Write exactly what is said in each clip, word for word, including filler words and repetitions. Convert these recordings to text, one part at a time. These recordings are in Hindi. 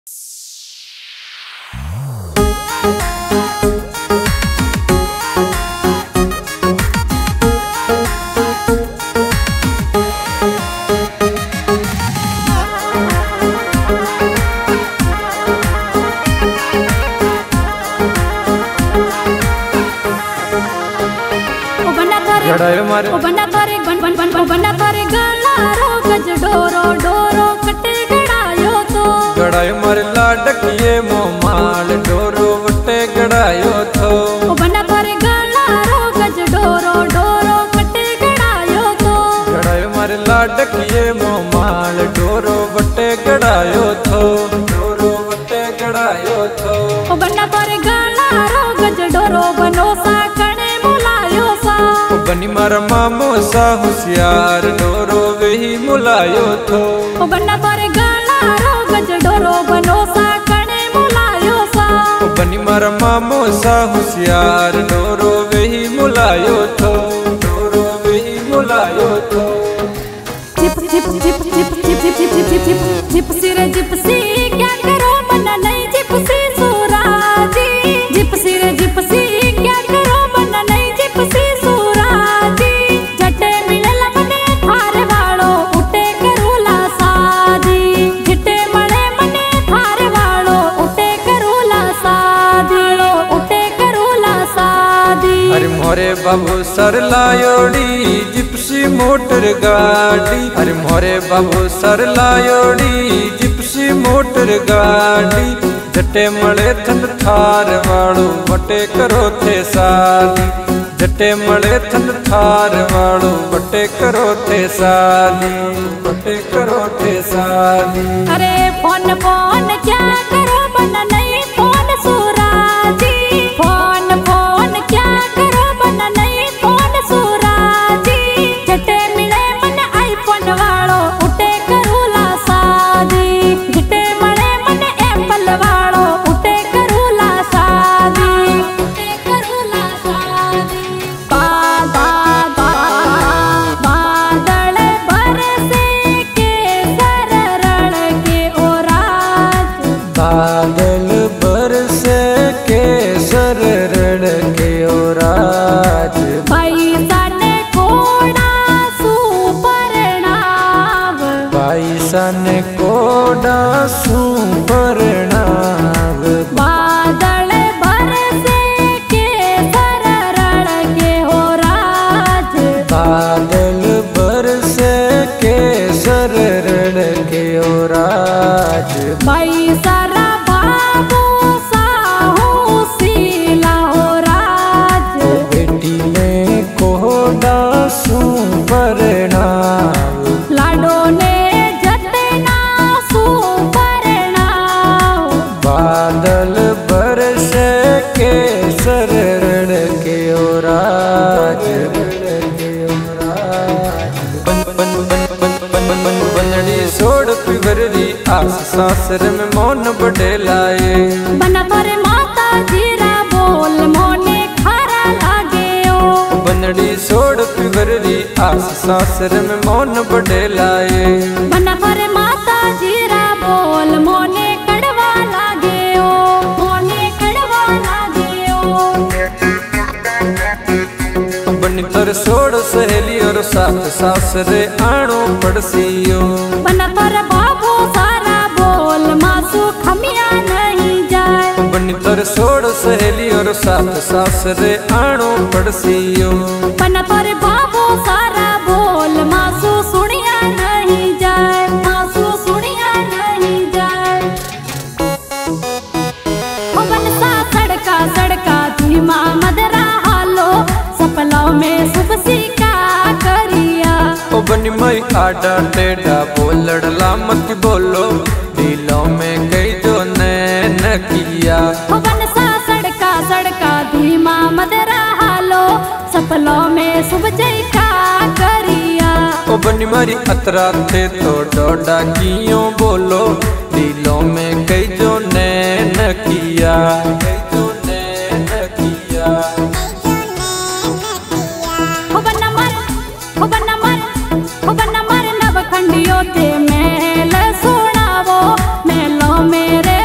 गड़ायो मारे ओ बना तारे बन बन बन बन बना तारे गला रो गज डोरो डोरो कटे गड़ायो तो गड़ायो मारे लाडकिए मोमाल डोरो वटे गड़ायो तो ओ बना तारे गला रो गज डोरो डोरो कटे गड़ायो तो गड़ायो मारे लाडकिए मोमाल डोरो वटे गड़ायो तो डोरो वटे गड़ायो तो ओ बना तारे गला रो गज डोरो बनो सा कणे मुलायो सा बनी मारा मामो सा होशियार डोरो वही मुलायो थो ओ बन्ना तारे गला रो गज डोरो बनो सा कणे मुलायो सा बनी मारा मामो सा होशियार डोरो वही मुलायो थो डोरो वही मुलायो थो jeep jeep jeep jeep jeep jeep jeep jeep jeep jeep सिरे जिप सी क्या करो मना नहीं जिप सी सूराजी जिप सिरे जिप सी क्या करो मना नहीं जिप सी मोरे बाबू सर लायोड़ी जिप्सी मोटर गाड़ी अरे मोरे बाबू सर लायोड़ी जिप्सी मोटर गाड़ी जटे मले थन थार वालो बटे करो थे शादी जटे मले थन थार वालो बटे करो थे शादी बटे करो थे शादी। अरे फोन फोन क्या करो बना नहीं फोन सूराजी फोन फोन क्या करो बना नहीं फोन सूराजी जटे मिले मन आईफोन वालो उठे करूला शादी जटे मिले मन एप्पल वालो उठे करूला शादी उठे करूला शादी। बाबा बादल बरसे के सर रण के ओराज बादल बरसे के सर रण के ओराज पैसा ने कोड़ा सुपरनाव पैसा ने कोड़ा सुपरनाव बादल बरसे के सर रण के ओराज बादल बरसे के सर रण के ओराज पैसा बाबू साहू सीला हो राज बेटी ने कोड़ा सुपरनाव लाडो ने जतना सुपरनाव बादल बरसे के सर रण के ओराज बनड़ी सोड़ पिवररी आस सासर में मौन बड़े लाए बना तारे माता जीरा बोल मोने खारा लागे ओ बनड़ी सोड़ पिवररी आस सासर में मौन बड़े लाए बना तारे माता जीरा बोल मोने कड़वा लागे ओ मोने कड़वा लागे ओ बनी तर सोड़ सहेली और साथ सासरे आणो पड़सियो बना तारे बाबू सारा बोल मासू खमिया नहीं जाए बनी तर सोड़ सहेली और साथ सासरे आणो पड़सियो बना तारे बाबू सारा बोल मासू सुनिया नहीं जाए मासू सुनिया नहीं जाए ओ बनसा सड़का सड़का धीमा मदरा हालो सपलाओ में सुख सीखा करिया ओ बनी मई आडा टेढ़ा बोलड़ला मत बोलो दिलों में कई जो नैन किया ओ बनसा सड़का सड़का धीमा मदरा हालो सपलों में सुख जैका करिया ओ बनी मारी अतरा थे तो डोडा कियों बोलो दिलों में कई जो नैन किया कई जो नैन किया। ओ बन्ना मर ओ बन्ना मर ओ बन्ना मर नव खंडियों ते मेल सुनावो मेलो मेरे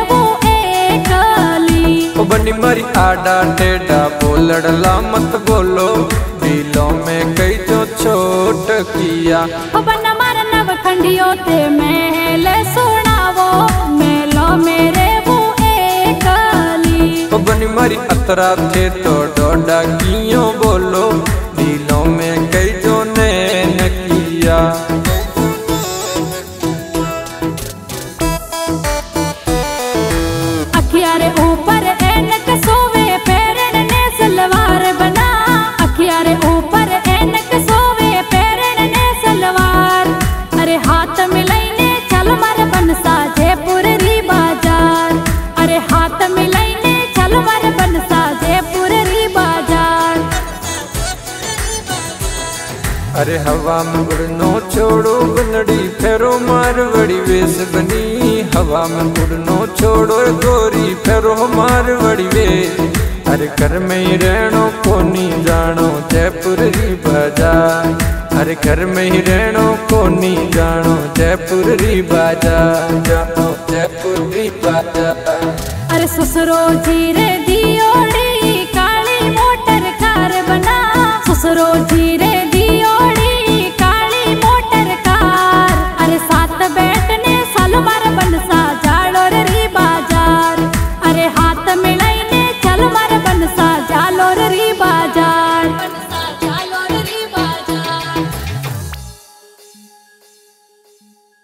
बनी मरी आडा टेढ़ा बोलड़ला मत बोलो, दिलों में कई जो छोट किया। बन मर नव खंडियों ते महल सुनावो, मेलो मेरे वो एकली। बनी मरी अतरा थे तो डोडा कियों बोलो, दिलों में कई जो नैन किया। अखियारे ऊपर ऐनक सोवे पैरन ने सलवार बना, अखियारे ऊपर ऐनक सोवे पैरन ने सलवार। अरे हाथ मिलाइने चल मर बनसा जयपुर री बाजार, अरे हाथ मिलाइने चल मर बनसा जयपुर री बाजार। अरे हवा में उड़नो छोड़ो बनड़ी फेरो मारवड़ी वेश बनी, हवा में उड़नो छोड़ो गोरी फेरो मारवड़ी वेश। अरे घर में ही रहनो कोनी जानो जयपुर री बाजार, अरे घर में ही रहनो कोनी जानो जयपुर री बाजार, जानो जयपुर री बाजार। अरे ससुरो जी रे दियोड़ी काली मोटर कार बना, ससुरो जी